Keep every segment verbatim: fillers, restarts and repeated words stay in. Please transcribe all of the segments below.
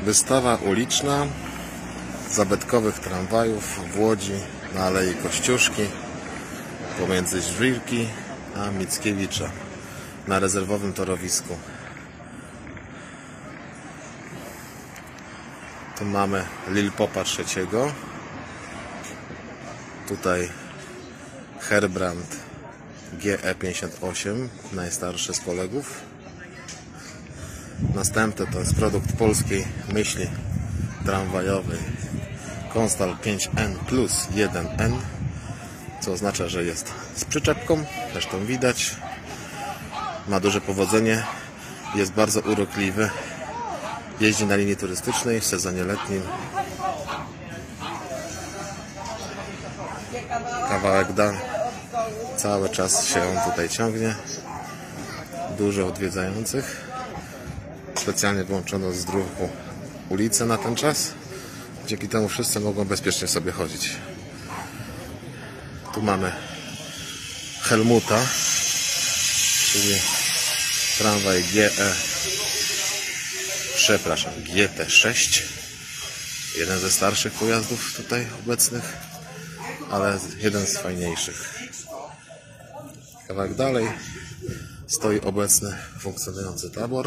Wystawa uliczna zabytkowych tramwajów w Łodzi na Alei Kościuszki pomiędzy Żwirki a Mickiewicza na rezerwowym torowisku. Tu mamy Lil Popa trzeciego. Tutaj Herbrand G E pięćdziesiąt osiem, najstarszy z kolegów. Następny to jest produkt polskiej myśli tramwajowej Konstal pięć N plus jeden N, co oznacza, że jest z przyczepką, zresztą widać. Ma duże powodzenie, jest bardzo urokliwy. Jeździ na linii turystycznej w sezonie letnim. Kawałek dan. Cały czas się on tutaj ciągnie. Dużo odwiedzających. Specjalnie wyłączono z ruchu ulicę na ten czas. Dzięki temu wszyscy mogą bezpiecznie sobie chodzić. Tu mamy Helmuta, czyli tramwaj G E, przepraszam, G T sześć. Jeden ze starszych pojazdów tutaj obecnych, ale jeden z fajniejszych. Kawałek dalej stoi obecny funkcjonujący tabor.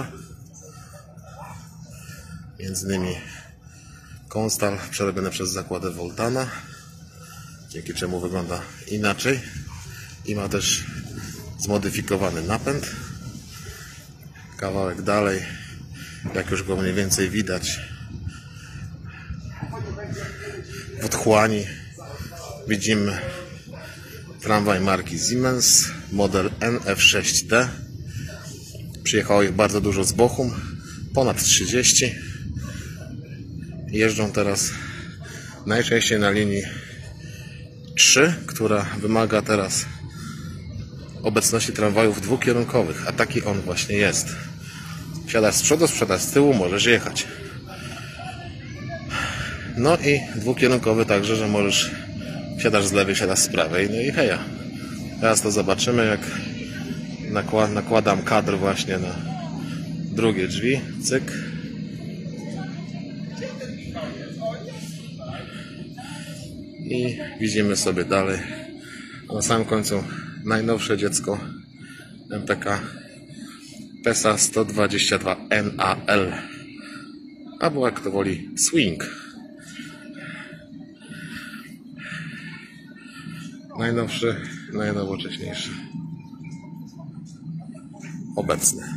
Między innymi Konstal przerobiony przez zakłady Voltana, dzięki czemu wygląda inaczej i ma też zmodyfikowany napęd. Kawałek dalej, jak już go mniej więcej widać, w otchłani widzimy tramwaj marki Siemens, model N F sześć D. Przyjechało ich bardzo dużo z Bochum, ponad trzydzieści. Jeżdżą teraz najczęściej na linii trzy, która wymaga teraz obecności tramwajów dwukierunkowych, a taki on właśnie jest. Wsiadasz z przodu, wsiadasz z tyłu, możesz jechać. No i dwukierunkowy także, że możesz wsiadasz z lewej, wsiadasz z prawej, no i heja. Teraz to zobaczymy, jak nakładam kadr właśnie na drugie drzwi, cyk. I widzimy sobie dalej, na samym końcu najnowsze dziecko M P K P E S A sto dwadzieścia dwa N A L, albo jak to woli Swing. Najnowszy, najnowocześniejszy obecny.